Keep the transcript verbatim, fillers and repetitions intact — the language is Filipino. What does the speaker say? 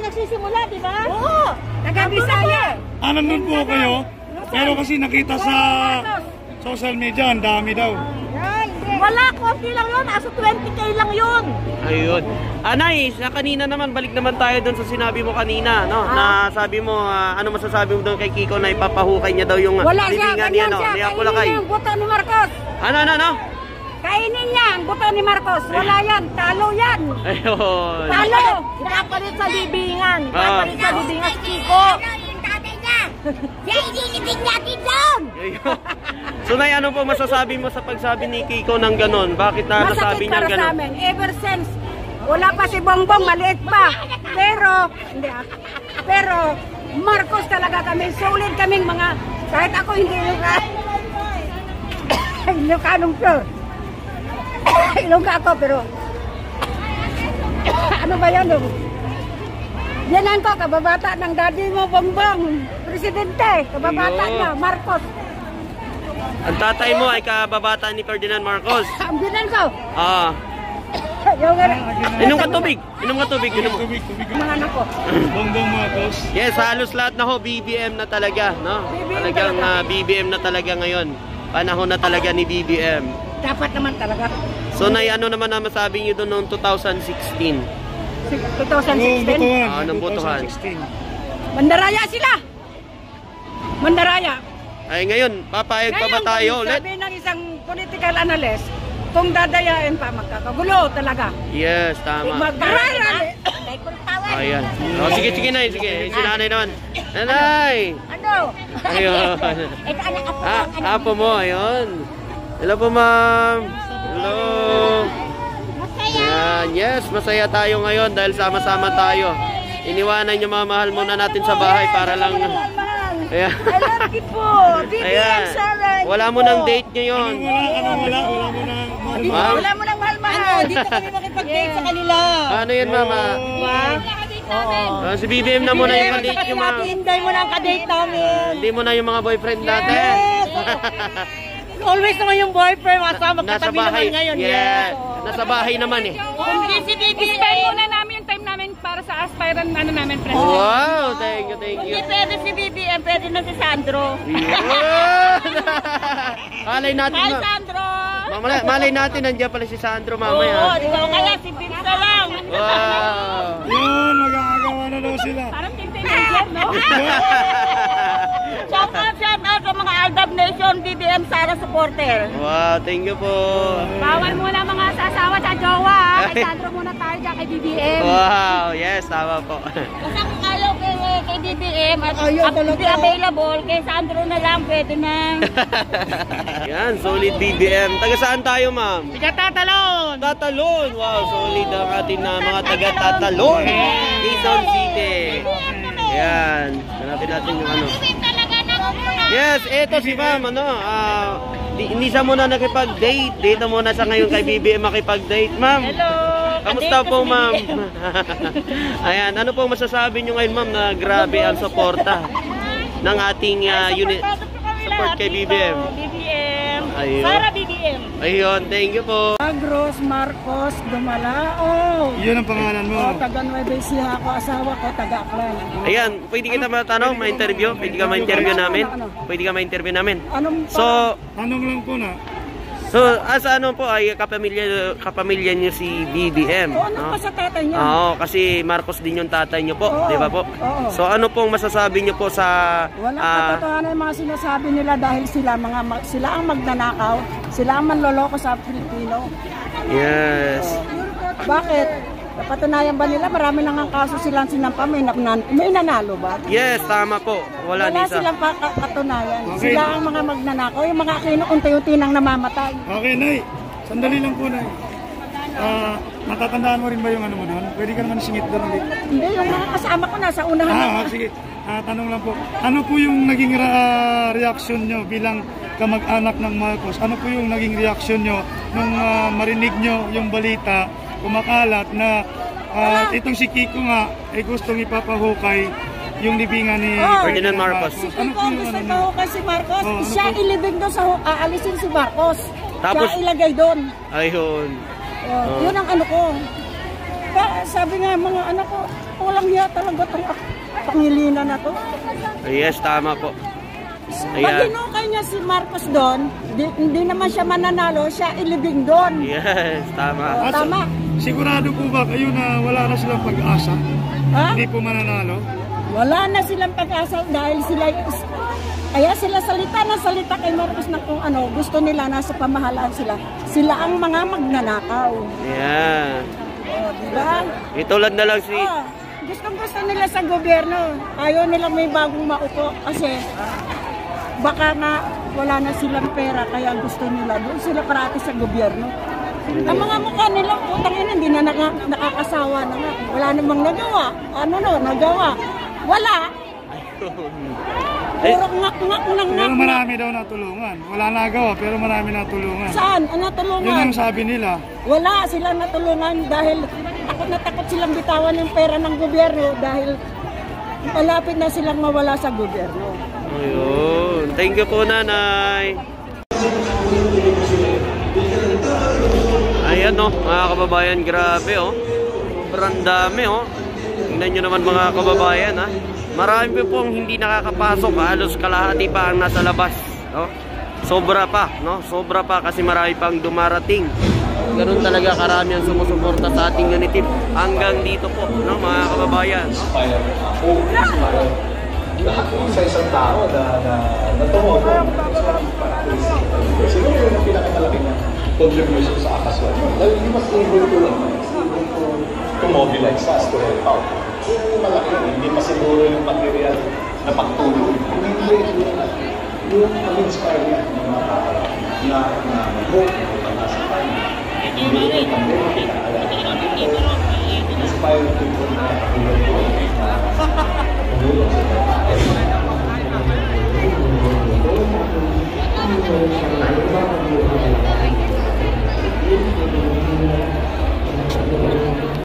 nagsisimula, di ba? Oo! Taga-Bisaya! Ah, nandun po kayo? Pero kasi nakita sa social media, ang dami daw. Wala, konti lang yun. Aso twenty K lang yun. Ayun. Anay, sa kanina naman, balik naman tayo doon sa sinabi mo kanina, no? Ah? Na sabi mo, uh, ano masasabi mo doon kay Kiko na ipapahukay niya daw yung wala libingan niya, no? Niya kainin niya yung buto ni Marcos. Ano, ano, ano? Kainin niya ang buto ni Marcos. Wala yan. Talo yan. Ayun. Talo. Ipapalit sa libingan. Ipapalit sa libingan si Kiko. Siya inilibing natin doon! So, Nay, ano po masasabi mo sa pagsabi ni Kiko ng ganon? Bakit na nasabi niya ganon? Masakit para sa amin. Ever since, wala pa si Bongbong, maliit pa. Pero, hindi ah. Pero, Marcos talaga kami. Solid kaming mga, kahit ako hindi Ilocano. Ilocanong pure. Ilongga ako, pero, ano ba yan? Yanan ko, kababata ng daddy mo, Bongbong. Presidente, kababata niya, Marcos. Ang tatay mo ay kababata ni Ferdinand Marcos. Ang binan ko. Ah. Yung Inom ka tubig. Inom ka tubig. Inom ka tubig. Tubig. Mga anak ko. Bongbong Marcos. Yes, halos lahat na ho, B B M na talaga, no? Talagang uh, B B M na talaga ngayon. Panahon na talaga ni B B M. Dapat naman talaga. So, Nay, ano naman na masabi niyo doon noong two thousand sixteen? twenty sixteen? Ah, ng botohan. Mandaraya sila! Mandaraya. Ay, ngayon, papayag pa ba tayo ulit? Sabi ng isang political analyst, kung dadayain pa, magkakagulo talaga. Yes, tama. Magkararali. Ayan. Oh, sige, sige, Nay. Sige, si Nanay naman. Nanay! Ano? Ayun. Ito, anak ako. Ah, apo mo, ayun. Hello po, ma'am. Hello. Ayan, yes, masaya tayo ngayon dahil sama-sama tayo. Iniwanan yung mga mahal muna natin sa bahay para lang... Ayan. I love you po. B B M Saray. Wala mo ng date ngayon. Wala, wala, wala, wala mo ng mahal. Wala mo ng mahal-mahal. Ano, dito kami makipag-date sa kanila. Ano yan, mama? Uh, si B B M na muna yung kadate yung mga... Hinday mo na ang kadate namin. Hindi mo na yung mga boyfriend natin. Always naman yung boyfriend, masama Nasa katabi bahay. naman ngayon. Yeah. Nasa bahay naman eh. Hindi si B B M. Spend muna namin yung time namin para sa aspirant ano namin, president. Wow, thank you, thank you. Hindi pwede si B B M, pwede na si Sandro. Malay natin. Hi, Ma Sandro! Malay, malay natin, nandiyan pala si Sandro mamaya. Oo, di ba kaya si Pinta lang. Wow. Yun, magkakagawa na daw sila. Parang teenager, no? Shout out, shout out sa mga Aldab Nation, B B M Sara supporter. Wow, thank you po. Bawal muna mga sasawa sa jowa. Kay Sandro muna tayo dyan kay B B M. Wow, yes, tama po. Basta kung ayaw kay, kay B B M at hindi available, kay Sandro na lang, pwede na. Yan, solid B B M. Taga saan tayo, ma'am? Tiga Tatalon! Tatalon! Wow, solid ang ating na mga taga Tatalon. Quezon City. Yan, hanapin natin yung ano. Yes, eto si ma'am, ano, ah, di, hindi siya muna nakipag-date. Dito muna sa ngayon kay B B M makipag-date, ma'am. Hello! Kamusta po, ma'am? Ayan, ano po masasabi nyo ngayon, ma'am, na grabe ang suporta ng ating uh, unit support kay B B M? B B M. Ayun. Sara B B M. Ayun, thank you po. Agros Marcos Dumalao. Yun ang pangalan mo. O, taga Nueva Ecija ako, asawa ko, taga Aklan. Ayan, pwede kita matanong, ma-interview? Pwede ka ma-interview namin? Pwede ka ma-interview namin? Anong So, Tanong lang po na. so as ano po ay kapamilya, kapamilya niyo si B B M? O, ano no? pa sa tatay niya? Oo, kasi Marcos din yung tatay niyo po, Oo, di ba po? oo. So ano pong masasabi niyo po sa... Walang ah, katotohanan yung mga sinasabi nila dahil sila mga mag- sila ang magnanakaw, sila ang manloloko sa Pilipino. yes. Bakit? Napatunayan ba nila marami nang ang kaso silang sinampa, may, nan- may nanalo ba? Yes, tama po. Wala, Wala Lisa. silang pa- katunayan. Okay. Sila ang mga magnanakaw, yung mga kinuunti-unti nang namamatay. Okay, Nay. Sandali lang po, Nay. Ah, natatandaan mo rin ba yung ano mo doon? Pwede ka naman singit doon ulit. Hindi, yung mga kasama ko nasa unahan. Ah, na. ah, sige. Ah, tanong lang po. Ano po yung naging ra- reaction nyo bilang kamag-anak ng Marcos? Ano po yung naging reaction nyo nung ah, marinig nyo yung balita kumakalat na ah, itong si Kiko nga ay gustong ipapahukay yung libingan ni Oh, Ferdinand Marcos. Si Ano po Kiko yung gusto ano nyo? mahukay si Marcos, Oh, ano siya po? ilibing doon sa hu- aalisin si Marcos. Tapos- siya ilagay doon. Ayun. Oh, Oh. Yun ang ano ko. Kaya sabi nga mga anak ko, walang hiya talaga itong Pangilinan na to. Yes, tama po. Pag Ayan. hinukay niya si Marcos doon, di, hindi naman siya mananalo, siya ilibing doon. Yes, tama. At Tama. sigurado po ba kayo na wala na silang pag-asa? Ha? Hindi po mananalo? Wala na silang pag-asa dahil sila, kaya sila salita na salita kay Marcos na kung ano, gusto nila nasa pamahalaan sila. Sila ang mga magnanakaw. Ayan. O, diba? Itulad na lang si... Oh, gustong gusto nila sa gobyerno. Ayaw nilang may bagong maupo kasi baka nga wala na silang pera kaya gusto nila. Doon sila parati sa gobyerno. Ang mga mukha nila, utang ina, hindi na naka, nakakasawa na nga. Wala namang nagawa. Ano no, nagawa. Wala. Eh, Puro ngak-ngak nang Pero ngak. marami daw natulungan. Wala nagawa pero marami natulungan. Saan? Ano Yun tulungan? ang sabi nila. Wala silang natulungan dahil takot na takot silang bitawan yung pera ng gobyerno dahil malapit na silang mawala sa gobyerno. ayun. Thank you po, nanay. Ayan, no, mga kababayan, grabe, oh. Sobrang dami, oh. Tingnan nyo naman, mga kababayan, ha. Marami po pong hindi nakakapasok, halos kalahati pa ang nasa labas, no? Sobra pa, no? Sobra pa kasi marami pang dumarating. Ganun talaga karami ang sumusuporta sa ating unity hanggang dito po, no, mga kababayan. Sa isang tao na, na, na tumobo. Siguro yun ang pinakamalaking contribution sa akaswan. Dahil hindi mas able to, able to, to mobilize us to help out. Yung malaki, hindi pa siguro yung material na pagtulong. Hindi yung yung mag-inspire niya na na mag-hope na nasa tayo. Hindi yung pandemic na alam natin ito. Inspire people na tulong ko na tumulong sa tayo.